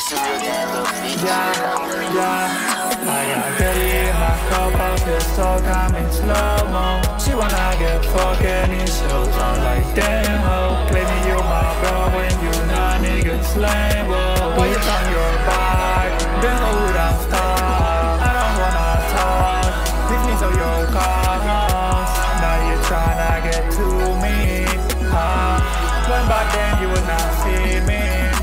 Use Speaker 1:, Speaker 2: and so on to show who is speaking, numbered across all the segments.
Speaker 1: I got Betty in my cup, I feel stuck, I'm in slow-mo. She wanna get fucking in shows, I'm like damn ho. Claiming you my bro when you not niggas lame, whoa. Why you on your bike? Then hold down stars. I don't wanna talk, leave me to your cars. Now you tryna get to me, when back then you would not see me,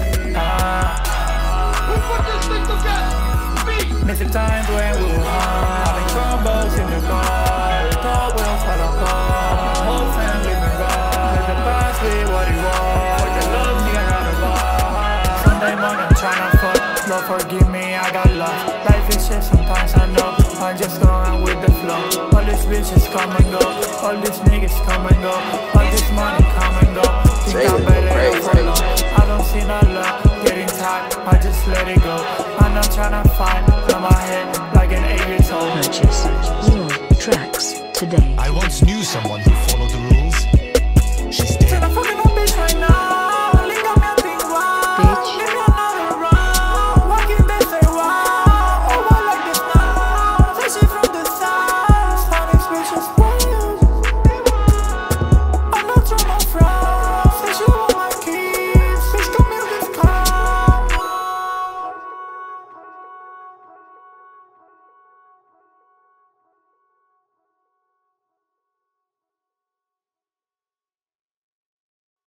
Speaker 2: Who put this thing together? Me!
Speaker 1: Missing times when we were having combos in the car. Thought we'll fall apart. Whole family been robbed. Let the past be what it was. For the love, me I got a bar. Sunday morning tryna fuck. Lord forgive me, I got lost. Life is shit, sometimes I know. I'm just going with the flow. All these bitches come and go. All these niggas come and go. All this money come and go. Think I better go for long. I don't see no love. Getting tired, I just let it go. I'm not tryna fight, on my head like an 8 years old.
Speaker 3: Purchase your tracks today.
Speaker 4: I once knew someone who followed the rules.